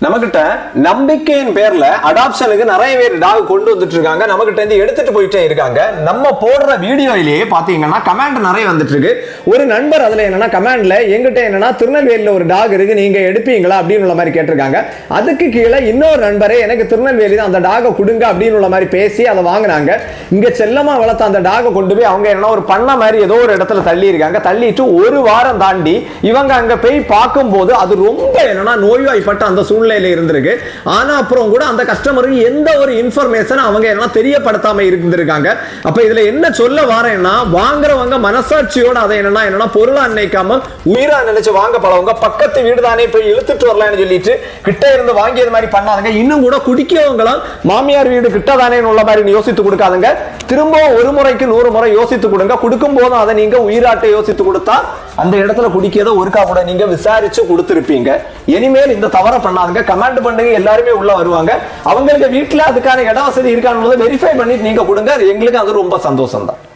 நம்மகிட்ட நம்பிக்கையின் பேர்ல அடாப்ஷனுக்கு நிறைய பேர் டாக் கொண்டு வந்துட்டு இருக்காங்க, நம்மகிட்ட இருந்து எடுத்துட்டு போயிட்டே இருக்காங்க. நம்ம போடுற வீடியோயிலேயே பாத்தீங்கன்னா கமெண்ட் நிறைய வந்துட்டு இருக்கு. ஒரு நண்பர் அதுல என்னன்னா கமெண்ட்ல எங்கிட்ட என்னன்னா திருநெல்வேலியில ஒரு டாக் இருக்கு, நீங்க எடுப்பீங்களா அப்படின்னு மாதிரி கேட்டிருக்காங்க. அதுக்கு கீழே இன்னொரு நண்பரே எனக்கு திருநெல்வேலி தான், அந்த டாகை கொடுங்க அப்படின்னு மாதிரி பேசி அதை வாங்கினாங்க. இங்க செல்லமா வளர்த்த அந்த டாகை கொண்டு போய் அவங்க என்ன ஒரு பண்ண மாதிரி ஏதோ ஒரு இடத்துல தள்ளி இருக்காங்க. தள்ளிட்டு ஒரு வாரம் தாண்டி இவங்க அங்க போய் பார்க்கும் போது அது ரொம்ப என்னன்னா நோய்வாய்ப்பட்ட அந்த சூழ்நிலையில இருந்திருக்கு. ஆனா அப்புறம் கூட அந்த கஸ்டமருக்கு எந்த ஒரு இன்ஃபர்மேஷன் அவங்க என்ன தெரியப்படுத்தாம இருந்திருக்காங்க. அப்ப இதுல என்ன சொல்ல வரேன்னா, வாங்குறவங்க மனசாட்சியோட அதை என்னன்னா பொருளா நினைக்காம உயிரா நினைச்சு வாங்க பழவங்க. பக்கத்து வீடு தானே போய் இழுத்துட்டு வரலாம்னு சொல்லிட்டு கிட்ட இருந்து வாங்கியது மாதிரி பண்ணாதுங்க. இன்னும் கூட குடிக்கவங்களும் மாமியார் வீடு கிட்ட தானே உள்ள மாதிரி யோசித்து கொடுக்காதுங்க. திரும்ப ஒரு முறைக்கு 100 முறை யோசித்து கொடுங்க. கொடுக்கும் போதும் அதை நீங்க உயிராட்டை யோசித்து கொடுத்தா அந்த இடத்துல குடிக்கிறத ஒருக்கா கூட நீங்க விசாரிச்சு கொடுத்திருப்பீங்க. இனிமேல் இந்த தவற பண்ணாதுங்க. கமெண்ட் பண்ணுங்க, எல்லாருமே உள்ள வருவாங்க. அவங்களுக்கு வீட்டுல அதுக்கான இட வசதி இருக்கான்னு வெரிஃபை பண்ணி நீங்க கொடுங்க. எங்களுக்கு அது ரொம்ப சந்தோஷம் தான்.